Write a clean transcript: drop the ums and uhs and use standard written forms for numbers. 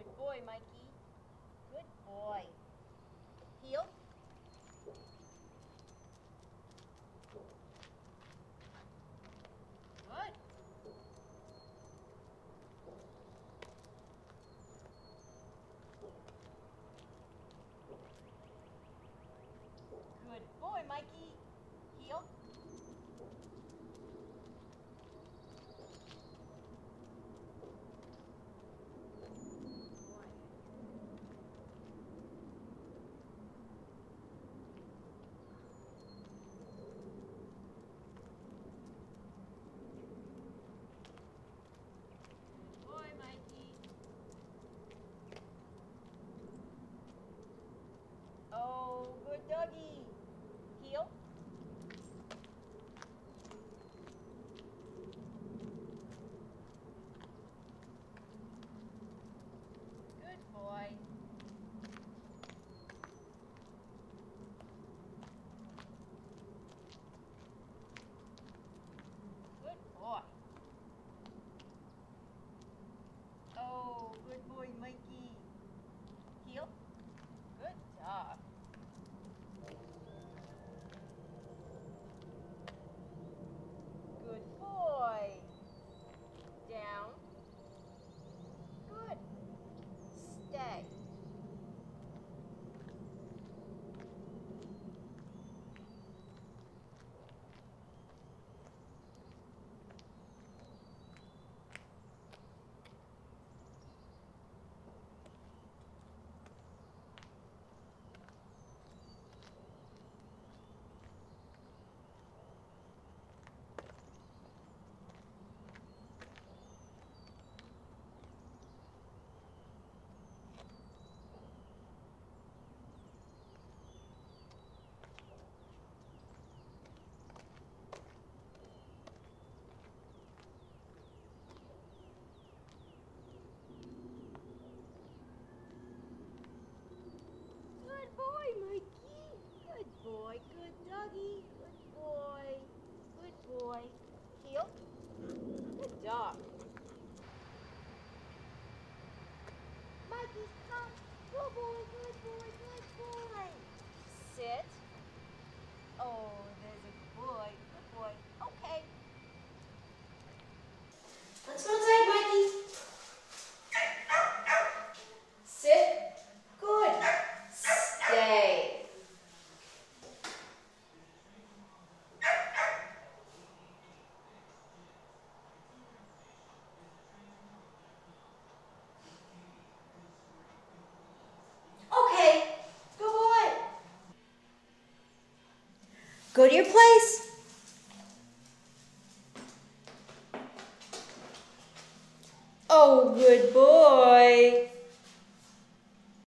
Good boy, Mikey. Good boy. Heel. Good. Good boy, Mikey. Heel. Boy, Mikey. Oh, good doggy. Heel. Good boy. Good boy. Oh, good boy, Mikey. Heel. Good dog. Good boy. Down. Good. Stay. Good boy, Mikey. Good boy. Good doggy. Good boy. Good boy. Heel. Good dog. Mikey, stop. Good boy. Good boy. Good boy. Sit. Oh, there's a good boy. Good boy. Okay. Let's go outside, Mikey. Sit. Good. Stay. Okay, good boy. Go to your place. Oh, good boy.